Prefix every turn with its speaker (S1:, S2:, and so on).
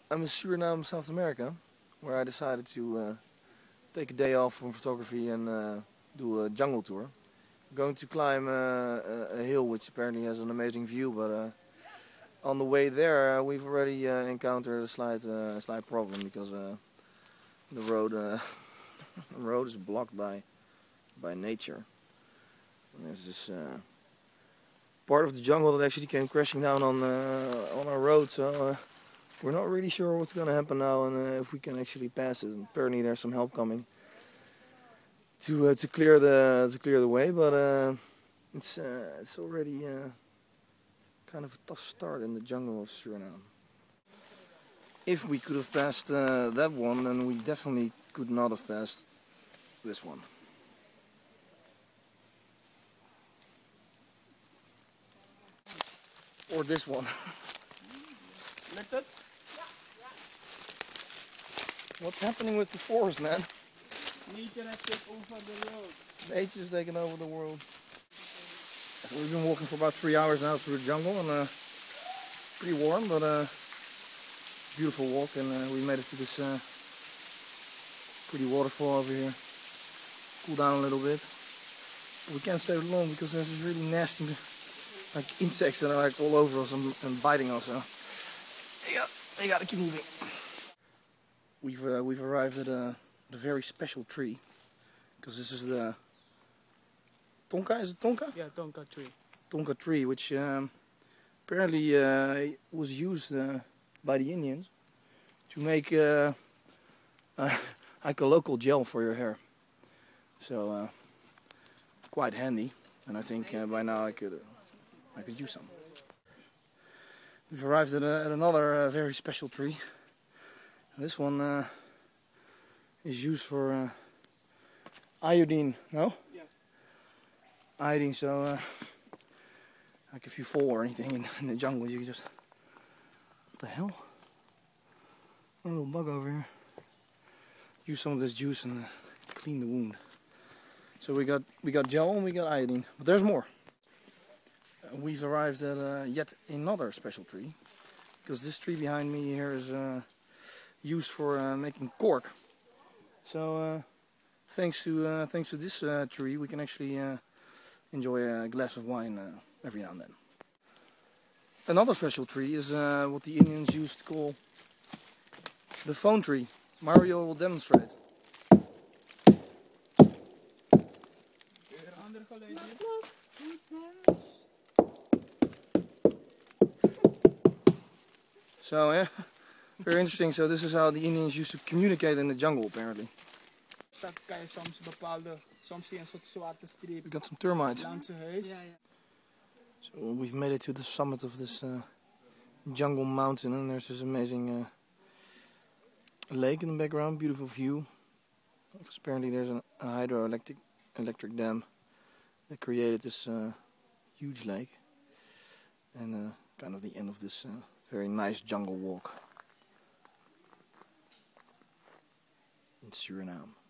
S1: I'm in Suriname, South America, where I decided to take a day off from photography and do a jungle tour. I'm going to climb a hill which apparently has an amazing view, but on the way there we've already encountered a slight problem because the road the road is blocked by nature. And there's this part of the jungle that actually came crashing down on our road, so we're not really sure what's going to happen now and if we can actually pass it. And apparently there's some help coming to clear the way, but it's already kind of a tough start in the jungle of Suriname. If we could have passed that one, then we definitely could not have passed this one. Or this one. What's happening with the forest, man?
S2: Nature has taken over the road.
S1: Nature's taken over the world. So we've been walking for about 3 hours now through the jungle, and pretty warm, but beautiful walk, and we made it to this pretty waterfall over here. Cool down a little bit. We can't stay long because there's this really nasty insects that are like all over us and biting us. So you gotta keep moving. We've arrived at a very special tree, because this is the tonka. Is it tonka?
S2: Yeah, tonka tree.
S1: Tonka tree, which apparently was used by the Indians to make like a local gel for your hair. So quite handy, and I think by now I could use some. We've arrived at another very special tree. This one is used for iodine, no?
S2: Yeah.
S1: Iodine, so like if you fall or anything in the jungle, you can just... What the hell? A little bug over here. Use some of this juice and clean the wound. So we got gel and we got iodine, but there's more. We've arrived at yet another special tree, because this tree behind me here is used for making cork. So thanks to this tree, we can actually enjoy a glass of wine every now and then. Another special tree is what the Indians used to call the phone tree. Mario will demonstrate. So yeah, very interesting. So this is how the Indians used to communicate in the jungle, apparently. We got some termites. So we've made it to the summit of this jungle mountain, and there's this amazing lake in the background, beautiful view. Because apparently there's a hydroelectric dam that created this huge lake, and kind of the end of this very nice jungle walk in Suriname.